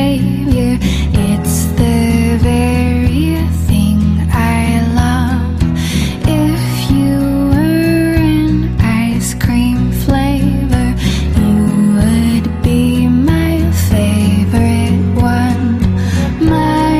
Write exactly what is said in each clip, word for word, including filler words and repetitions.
savior. It's the very thing I love. If you were an ice cream flavor, you would be my favorite one. My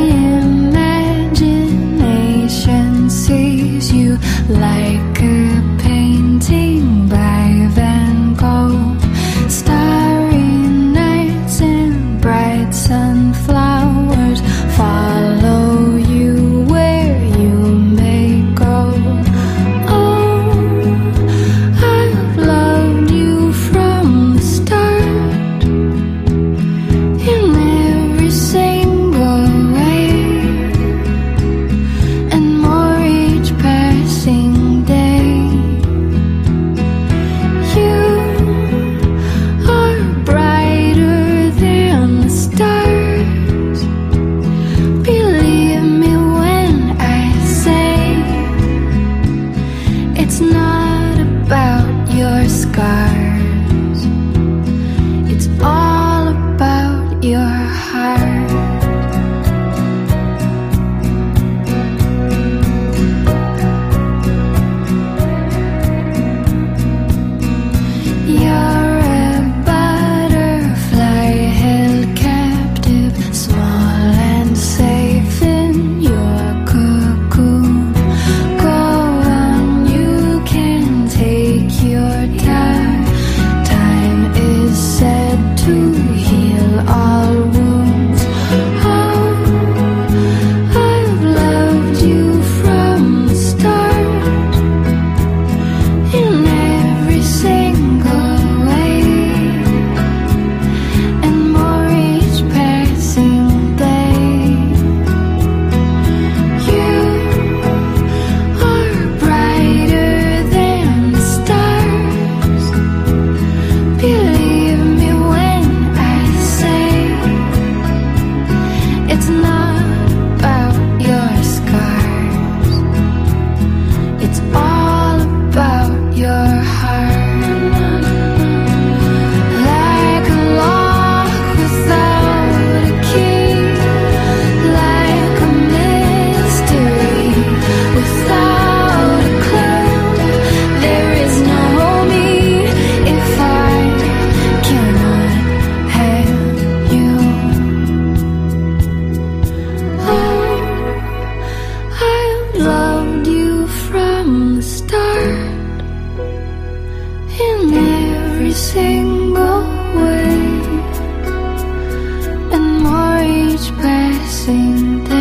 imagination sees you like a painting by Van Gogh. Starry nights and bright sunflowers follow you where you may go. Oh, I've loved you from the start, in every single way, and more each passing day. You are brighter than the stars. Believe me when I say it's not about your scars. It's all about your heart. You're a butterfly held captive, small and safe in your cocoon. Go on, you can take your time. Time is said to heal all wounds. Oh, I've loved you from the start, in every single way, and more each passing day. You are brighter than the stars. Believe me when I say it's not about your scars. It's all about your heart. Like a lock without a key, like a mystery without a clue. There is no me if I cannot have you. Oh, I've loved you from the start, in every single way, and more each passing day.